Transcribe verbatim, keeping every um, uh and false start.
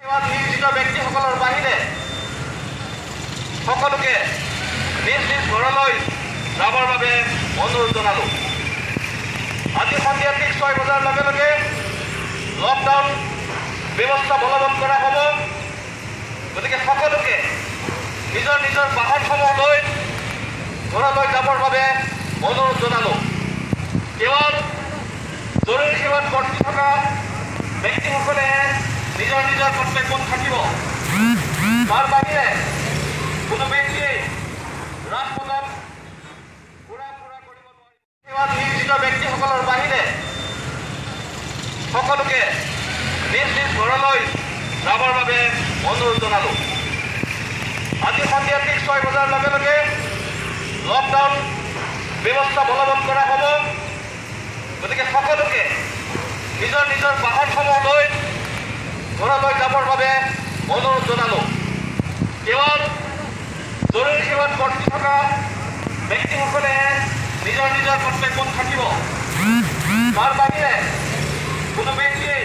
নিয়োজিত ব্যক্তিসকলৰ বাহিৰে সকলোকে নিজ নিজ ঘৰলৈ যাবৰ বাবে অনুৰোধ জনালোঁ। আজি সন্ধিয়া ঠিক ছয় বজাৰ লগে লগে লকডাউন ব্যৱস্থা বলবৎ কৰা হ'ব। গতিকে সকলোকে নিজৰ নিজৰ বাহনসমূহ লৈ ঘৰলৈ যাবৰ বাবে অনুৰোধ জনালোঁ। কেৱল জৰুৰী সেৱাত ভৰ্তি থকা ব্যক্তিসকলে নিজৰ নিজৰ কৰ্তব্যত থাকিব। তাৰ বাহিৰে কোনো ব্যক্তিয়ে ৰাজপথত ঘূৰা ফুৰা কৰিব নোৱাৰিব। সেৱাত নিয়োজিত ব্যক্তিসকলৰ বাহিৰে সকলোকে নিজ নিজ ঘৰলৈ যাবৰ বাবে অনুৰোধ জনালোঁ। আজি সন্ধিয়া ঠিক ছয় বজাৰ লগে লগে লকডাউন ব্যৱস্থা বলবৎ কৰা হ'ব। গতিকে সকলোকে নিজৰ নিজৰ বাহনসমূহ লৈ ঘৰলৈ যাবৰ বাবে অনুৰোধ জনালোঁ। কেৱল জৰুৰী সেৱাত ভৰ্তি থকা ব্যক্তিসকলে নিজৰ নিজৰ কৰ্তব্যত থাকিব। তাৰ বাহিৰে কোনো ব্যক্তিয়ে